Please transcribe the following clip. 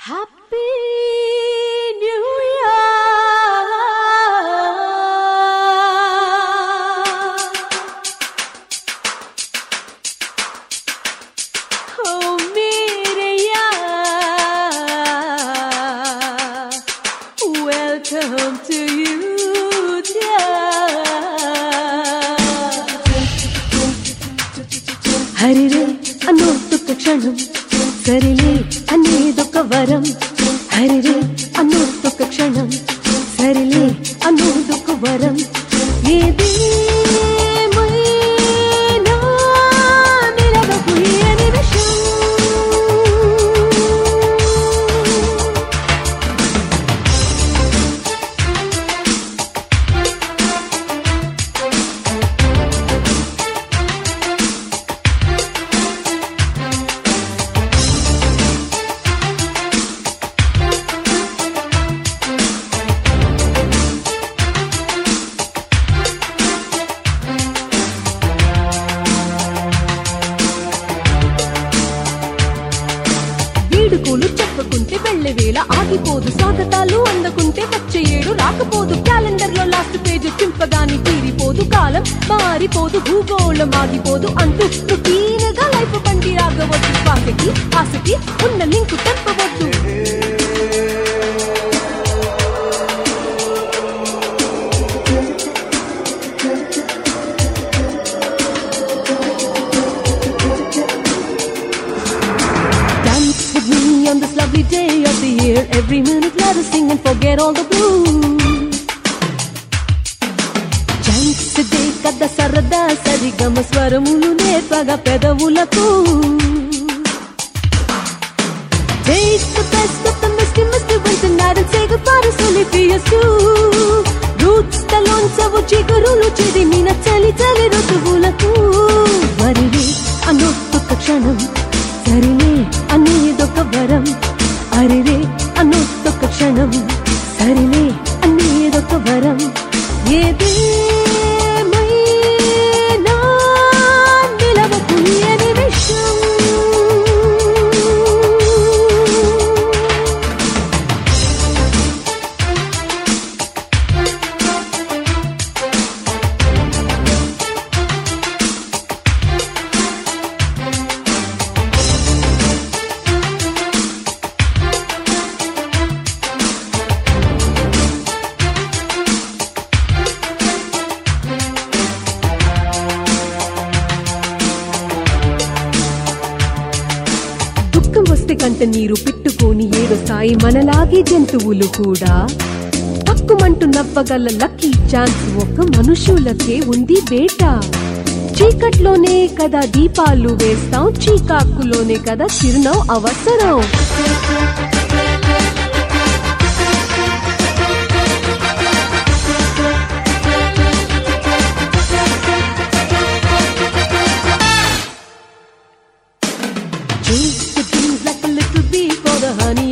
Happy New Year. Oh mere yaar, welcome to you dear. Harire anottuk kshanam సరిలే అనేదొక వరం హరిరే అనొక క్షణం సరిలే అనొక వరం ఏదేమైనా నిలవకుయే నిమిషం వేడుకోలు చెప్పుకుంటే వెళ్ళే వేళ ఆగిపోదు స్వాగతాలు అందుకుంటే వచ్చే ఏడు రాకపోదు క్యాలెండర్ లో లాస్ట్ పేజ్ చింపగాని తీరిపోదు కాలం మారిపోదు భూగోళం ఆగిపోదు అంటూ రొటీన్ గా లైఫ్ బండి ఆగవద్దు శ్వాసకి ఆశకి ఉన్న లింకు తెంపవద్దు On this lovely day of the year, every minute let us sing and forget all the blues. Chance de kada sarada sarigama swaramulu netvaga pedavulaku. Taste the best of the misty winter night and say goodbye to silly fears too. Roots talonsavu chigurulu chidimina chali chali rutuvulaku. Marili anottu kshanam సరిలే అనేదొక వరం అరిరే అనొక క్షణం సరిలే అనేదొక వరం ఏదేమైనా నిలవకుయే నిమిషం వస్తే కంట నీరు పెట్టుకొని ఏడుస్తాయి మనలాగే జంతువులు కూడా తక్కుమంటూ నవ్వగల లక్కీ ఛాన్స్ ఒక మనుషులకే ఉంది బేట చీకట్లోనే కదా దీపాలు వేస్తాం చీకాకులోనే కదా చిరునవ్వు అవసరం honey